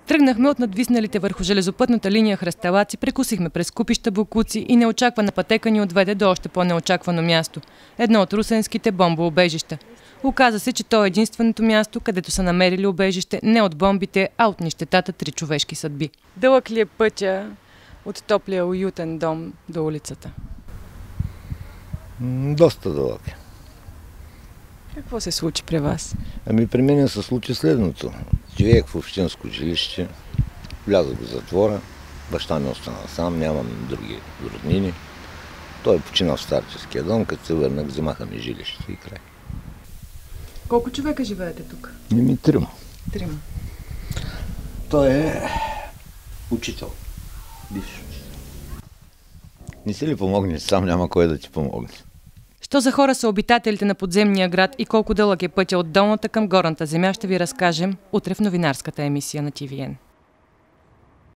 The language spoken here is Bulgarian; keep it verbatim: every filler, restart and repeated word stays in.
Тръгнахме от надвисналите върху железопътната линия хръсталаци, прекусихме през купища боклуци и неочаквана пътека ни отведе до още по-неочаквано място – едно от русенските бомбоубежища. Оказа се, че то е единственото място, където са намерили убежище не от бомбите, а от нищетата три човешки съдби. Дълъг ли е пътя от топлия уютен дом до улицата? Доста дълъг. Какво се случи при вас? Ами при мен се случи следното. Живеех в общинско жилище, влязох в затвора, баща ми остана сам, нямам други роднини. Той почина в старческия дом, като се върнах, вземаха ми жилището и край. Колко човека живеете тук? Еми трима. Трима. Той е учител, бивш учител. Не си ли помогнеш, сам няма кой да ти помогне. Що за хора са обитателите на подземния град и колко дълъг е пътя от долната към горната земя, ще ви разкажем утре в новинарската емисия на Ти Ви Ен.